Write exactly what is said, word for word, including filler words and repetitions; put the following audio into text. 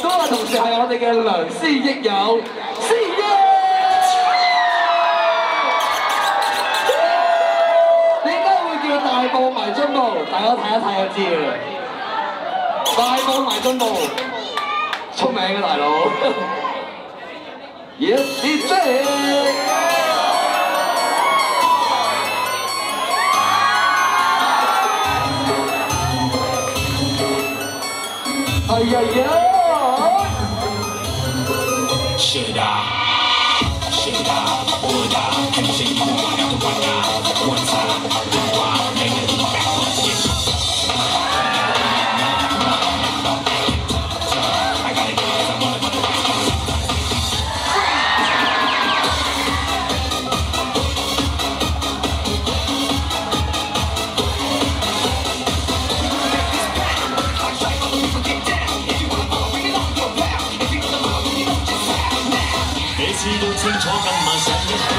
嗰位同事係我哋嘅良師益友，師爺。點解會叫大步埋進步？大家睇一睇就知㗎啦。大步埋進步，出名嘅大佬。Yes, D J。哎呀呀！ Should I? Should I? Would I? Can you see you one after one now? One time, do I? Make it look back on this. I gotta get it, I'm on the你知道清楚今晚想一